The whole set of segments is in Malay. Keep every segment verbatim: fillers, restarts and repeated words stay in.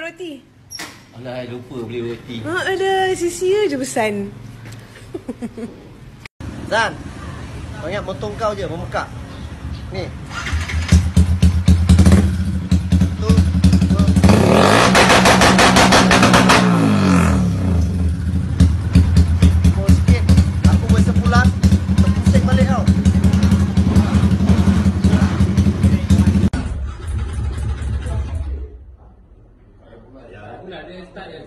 roti. Alah, lupa beli roti. Ha, ada sia-sia je pesan. Zan, kau ingat motor kau je memekak. Ni. Tu. Kau sikit, aku boleh sepulang, terpusing balik tau. Pula dia start je.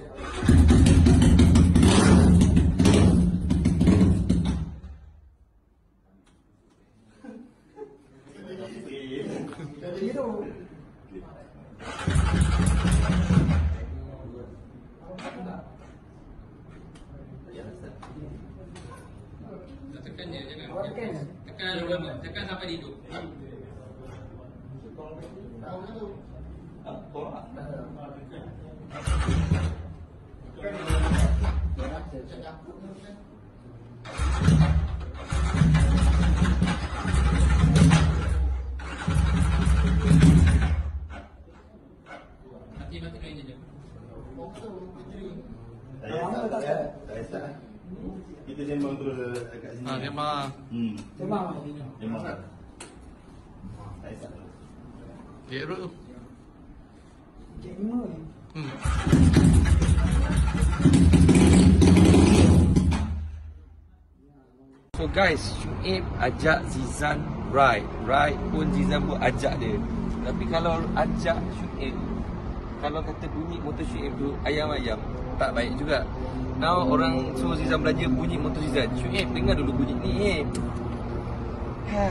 Tekan je, jangan. Tekan lama, tekan sampai hidup. Mati mati kain je. Kita sembang terus dekat sini. Ah, sembang. Hmm. Sembang. Sembang. Tak isap. Dia root tu. Cik lima ni. Hmm. So guys, Syuib ajak Zizan ride. Ride pun Zizan pun ajak dia. Tapi kalau ajak Syuib, kalau kata bunyi motor Syuib tu ayam-ayam, tak baik juga. Now orang suruh Zizan belajar bunyi motor Zizan. Syuib dengar dulu bunyi ni. Ha.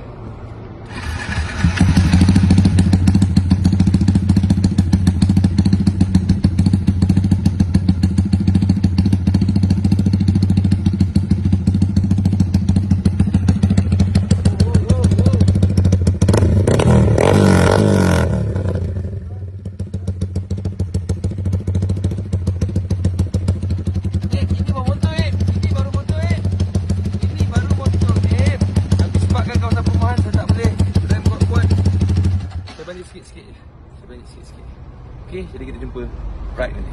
Sikit-sikit. Saya banyak sikit-sikit. Okey, jadi kita jumpa ride nanti.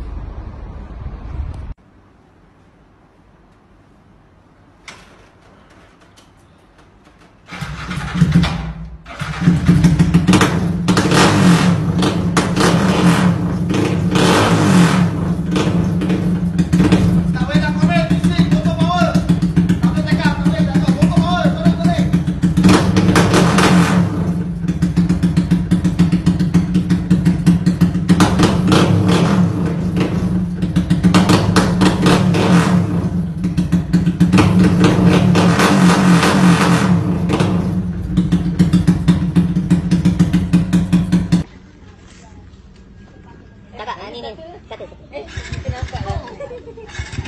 Kakak, ni ni. Satu. Eh, kita nampak lah.